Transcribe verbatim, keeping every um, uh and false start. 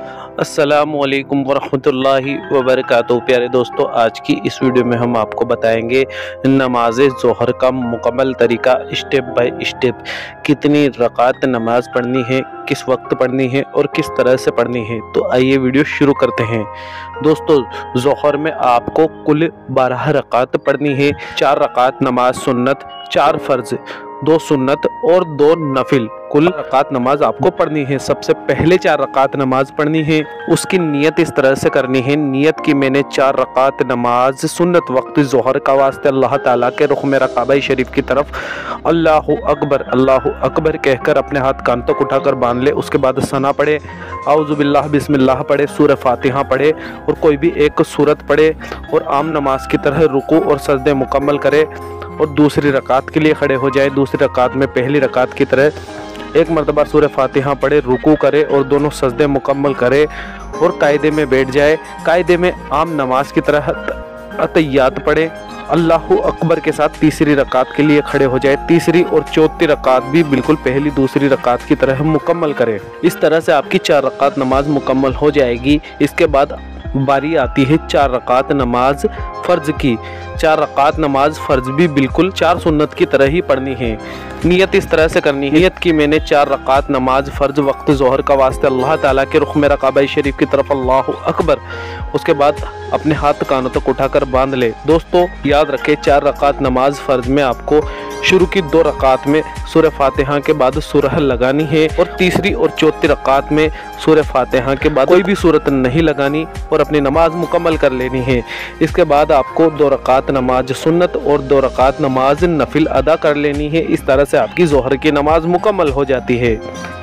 अस्सलामुअलैकुम वरहमतुल्लाहि वबरकातुहू। प्यारे दोस्तों, आज की इस वीडियो में हम आपको बताएंगे नमाज ज़ोहर का मुकम्मल तरीका, स्टेप बाय स्टेप। कितनी रकात नमाज पढ़नी है, किस वक्त पढ़नी है और किस तरह से पढ़नी है। तो आइए वीडियो शुरू करते हैं। दोस्तों, ज़ोहर में आपको कुल बारह रकात पढ़नी है। चार रकात नमाज सुन्नत, चार फ़र्ज, दो सुन्नत और दो नफिल, कुल रकात नमाज आपको पढ़नी है। सबसे पहले चार रकात नमाज पढ़नी है। उसकी नियत इस तरह से करनी है, नियत की मैंने चार रकात नमाज सुन्नत वक्त ज़ोहर का वास्ते अल्लाह ताला के रुख मेरा काबा शरीफ की तरफ अल्लाहु अकबर अल्लाहु अकबर कहकर अपने हाथ कान तक उठाकर बांध ले। उसके बाद सना पढ़े, औज़ु बिल्लाह बिस्मिल्लाह पढ़े, सूरह फातिहा पढ़े और कोई भी एक सूरत पढ़े और आम नमाज की तरह रुकू और सजदे मुकम्मल करे और दूसरी रकात के लिए खड़े हो जाए। दूसरी रकात में पहली रकात की तरह एक मरतबा सूरह फातिहा पढ़े, रुकू करे और दोनों सजदे मुकम्मल करे और कायदे में बैठ जाए। कायदे में आम नमाज की तरह अतहियात पढ़े, अल्लाहु अकबर के साथ तीसरी रकात के लिए खड़े हो जाए। तीसरी और चौथी रकात भी बिल्कुल पहली दूसरी रकात की तरह मुकम्मल करें। इस तरह से आपकी चार रकात नमाज मुकम्मल हो जाएगी। इसके बाद बारी आती है चार रकात नमाज फ़र्ज की। चार रकात नमाज फ़र्ज भी बिल्कुल चार सुन्नत की तरह ही पढ़नी है। नियत इस तरह से करनी है, नियत की मैंने चार रकात नमाज फ़र्ज वक्त ज़ोहर का वास्ते अल्लाह ताला के रुख मेरा काबा शरीफ की तरफ अल्लाहु अकबर। उसके बाद अपने हाथ कानों तक उठाकर बांध ले। दोस्तों, याद रखें, चार रकात नमाज फ़र्ज में आपको शुरू की दो रकात में सूरह फातिहा के बाद सूरह लगानी है और तीसरी और चौथी रकात में सूरह फातिहा के बाद कोई भी सूरत नहीं लगानी और अपनी नमाज मुकम्मल कर लेनी है। इसके बाद आपको दो रकात नमाज सुन्नत और दो रकात नमाज नफिल अदा कर लेनी है। इस तरह से आपकी ज़ोहर की नमाज मुकम्मल हो जाती है।